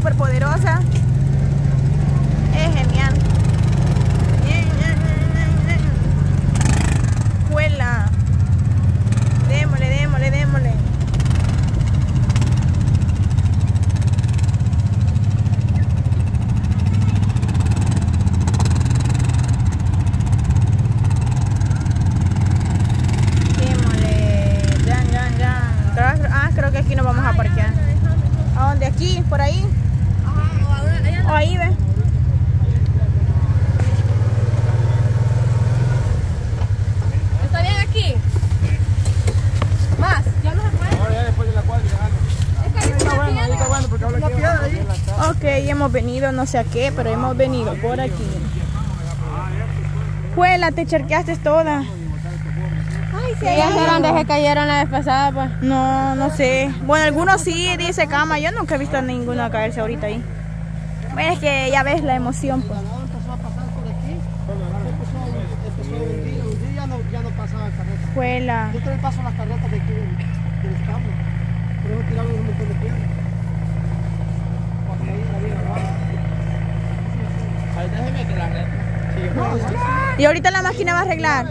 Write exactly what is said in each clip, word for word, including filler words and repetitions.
súper poderosa. Es genial. Juela. Démosle, démosle, démosle. Creo que aquí nos vamos a parquear. ¿A dónde? ¿Aquí? ¿Por ahí? Ajá, o ahí, ve. ¿Está bien aquí? ¿Más? ¿Ya no se puede? Ahora ya después de la cuadra llegando. Ok, hemos venido no sé a qué, pero hemos venido por aquí. Juela, te charqueaste toda. Sí, ya donde se cayeron la vez pasada, pues. No, no sé. Bueno, algunos sí, dice Cama. Yo nunca he visto a ninguno caerse ahorita ahí. Bueno, es que ya ves la emoción, pues. Empezó a pasar por aquí. Empezó un día, un día ya no, ya no pasaba carreta. Juela. Yo también paso las carretas de aquí del, del establo. Por eso tiraron un montón de piedras. Porque ahí la vida va. Ahí déjeme que la red. Y ahorita la máquina va a arreglar.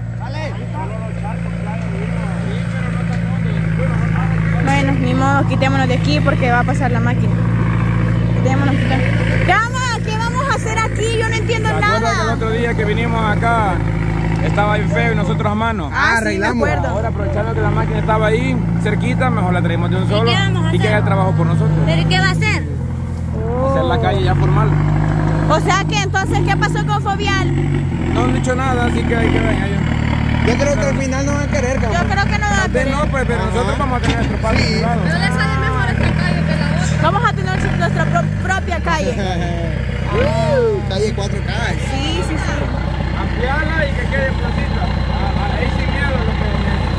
Bueno, ni modo, quitémonos de aquí porque va a pasar la máquina. Quitémonos, quitémonos. Cama, ¿qué vamos a hacer aquí? Yo no entiendo ¿Te acuerdas nada. que el otro día que vinimos acá estaba bien feo y nosotros a mano? Ah, sí, me acuerdo. Ahora aprovechando que la máquina estaba ahí cerquita, mejor la traemos de un solo qué vamos a y que hacer? haga el trabajo por nosotros. ¿Pero qué va a hacer? Hacer la calle ya formal. O sea que entonces, ¿qué pasó con Fobial? No han dicho nada, así que hay que ver ellos. Yo creo que al final no van a querer, Yo creo que no va a Tal vez querer. no, pues, pero nosotros vamos a tener nuestro paso Sí. privado. Pero le sale mejor esta calle que la otra. Vamos a tener nuestra pro propia calle. uh, calle cuatro K. Sí, sí, sí. Ampliarla y que quede en placita. Ah, ahí sin miedo lo que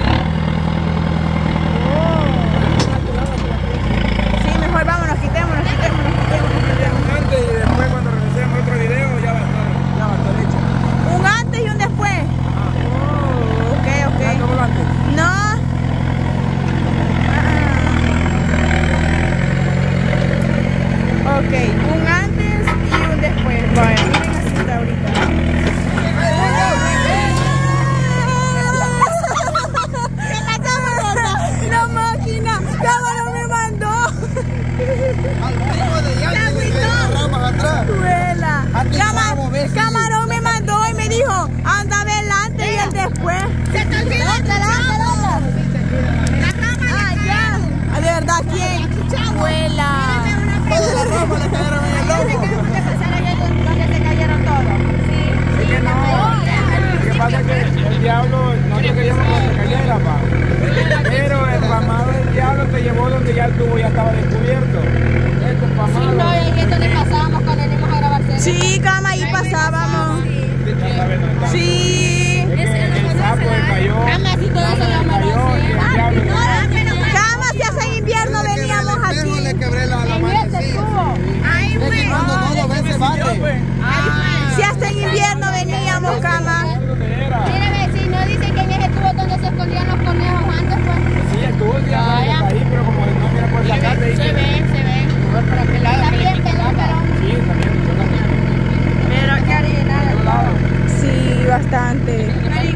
Sí, mejor vámonos, quitémonos, quitémonos, quitémonos, quitémonos. antes y después cuando regresemos otro video ya va a estar, ya va a estar hecho. Un antes y un después. Oh, ok, ok. ¿Tanto volante? No. Ah. Ok, un antes y un después. Vaya, miren así está ahorita. La máquina, Camarón me mandó. Duela. Cama- Camarón me mandó y me dijo, anda adelante y el después. Se te olvidó. Ah, ya. ¿De verdad quién? Abuela. Es que no, lo que pasa es que el diablo, nosotros queríamos que se cayera, pa. Pero el pamado del diablo te llevó donde ya el tubo ya estaba descubierto. Este pamado. No, y ahí es donde pasábamos cuando venimos a grabar series. Sí, Cama, ahí pasábamos. Ya sabes dónde está. Sí. Es que el sapo, el cayó. Cama, si todo eso lo vamos a hacer. Cama, si hace invierno veníamos aquí. Le quebré la, la En mano. este tubo. Ahí fue. Cuando no lo ven se barre. Si hasta en invierno veníamos, Cama. Mire, vecino, dice que en ese tubo donde se escondían los conejos antes, pues. Sí, el tubo ya Vaya. está ahí, pero como no mira por la casa. Se ven, se ven. ¿Para qué lado? Está bien, pero, pero. Sí, también. Yo también. Pero qué harina. Sí, bastante.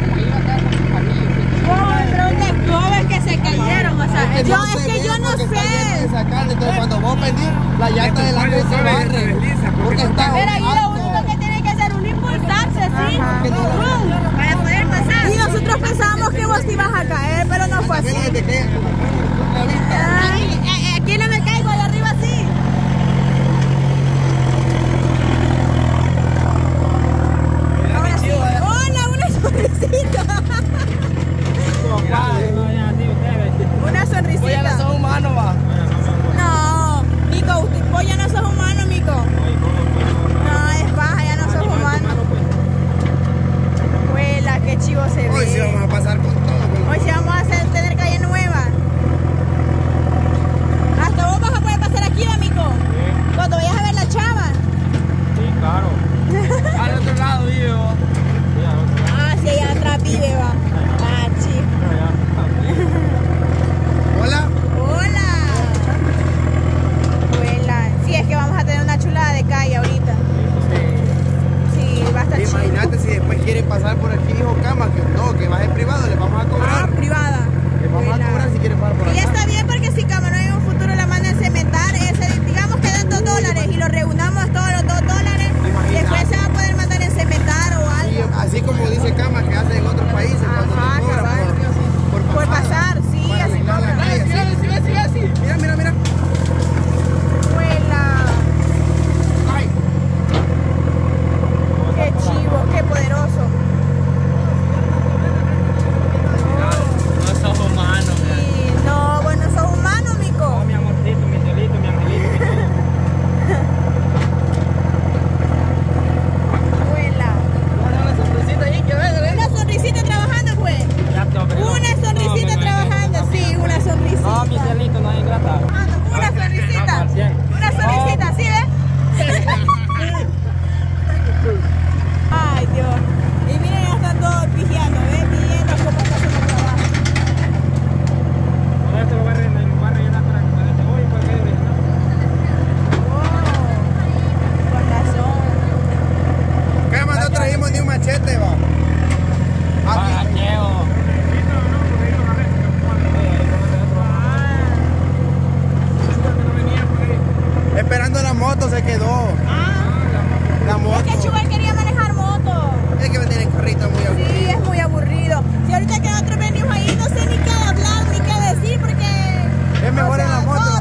¿Cómo es que se cayeron? O sea, yo, es que yo no sé. Entonces cuando vos venís, la llanta de la Después se de barre. desliza, Porque está Pero ahí lo alto. único que tiene que hacer es impulsarse, ¿sí? Que no lo- ¡Bum! Para poder pasar. Y nosotros pensábamos que vos ibas a caer, pero no fue así. Fíjate que- Ay, eh, eh, aquí no me caigo, de arriba sí. Ahora sí. Hola, una sonrisita. Una sonrisita. Vos ya no sos humano, va. No, Mico, usted- vos ya no sos humano, Mico. No, es paja, ya no sos humano. Huela, qué chivo se Hoy sí ve. vamos a pasar con todo. con- Hoy sí vamos a hacer, tener calle nueva. moto se quedó. Ah, La moto. es que Chubel quería manejar moto. Es que venir en carrito muy aburrido. Sí, es muy aburrido. Si ahorita que nosotros venimos ahí, no sé ni qué hablar, ni qué decir, porque... Es mejor o sea, en la moto. todo